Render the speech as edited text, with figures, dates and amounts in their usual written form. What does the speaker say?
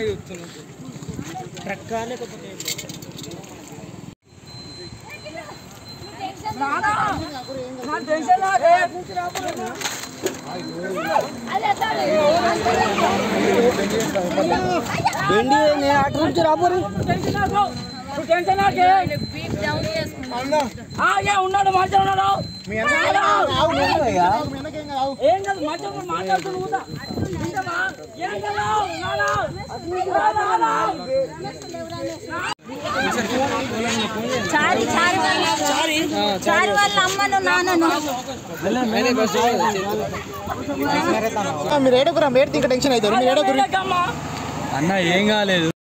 ఉన్నాడు మంచిగా ఉన్నాడు ఏం కాదు మంచిగా మాట్లాడుతున్నా చారి వాళ్ళ అమ్మను నాన్నను మీరు ఏడుకురా మేడ ఇంకా టెన్షన్ అవుతారు మీరు ఏడుకురు అన్న ఏం కాలేదు.